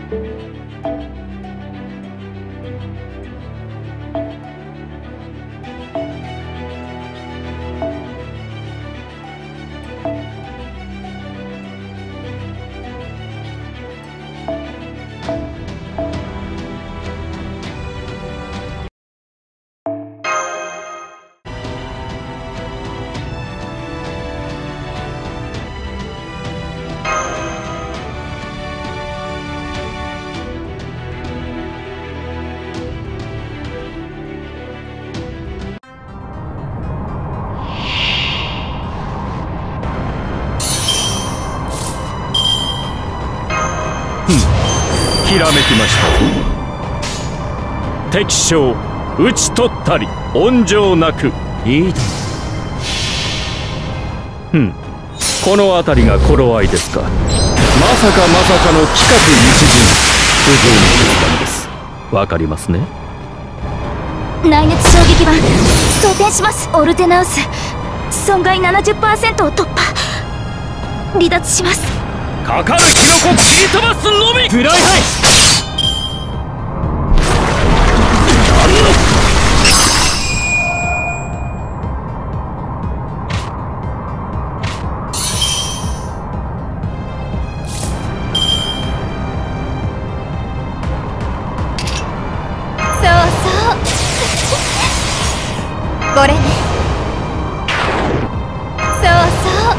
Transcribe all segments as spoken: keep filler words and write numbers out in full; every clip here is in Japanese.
ひらめきました。敵将討ち取ったり温情なく。いいだろう。ふん、この辺りが頃合いですか。まさかまさかの企画一陣、不条の決断です。わかりますね。 内熱衝撃板装填します。オルテナウス損害 ななじゅっパーセント を突破。離脱します。 かかるキノコ切り飛ばすのみ。フライハイ。 そうそうこれね。そうそう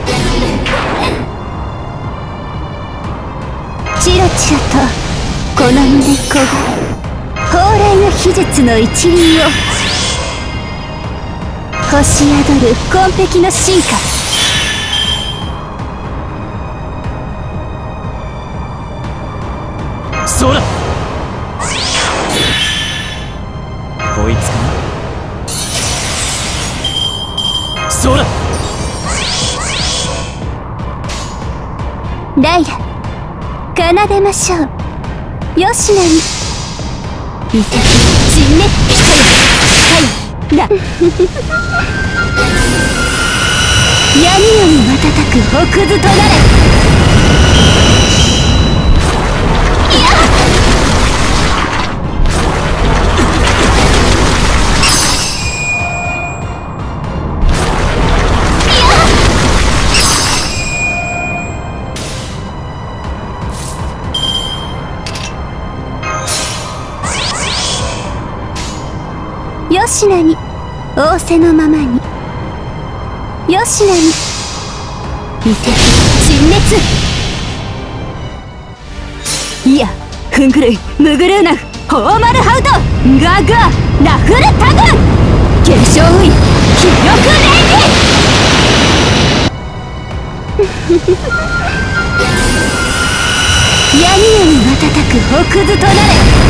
チロチロと好みで焦がれ蓬莱の秘術の一輪を星宿る紺碧の進化。 そらこいつかな。そらライラ奏でましょう。よしなにいてじめはいな闇より瞬く奥図となれ。いやよしなに仰せのままに。よしなにいて陳滅。いやふんぐるいムグルーナフホーマルハウトガガラフルタグ現象ウイ気力レイジ闇より瞬く奥図となれ。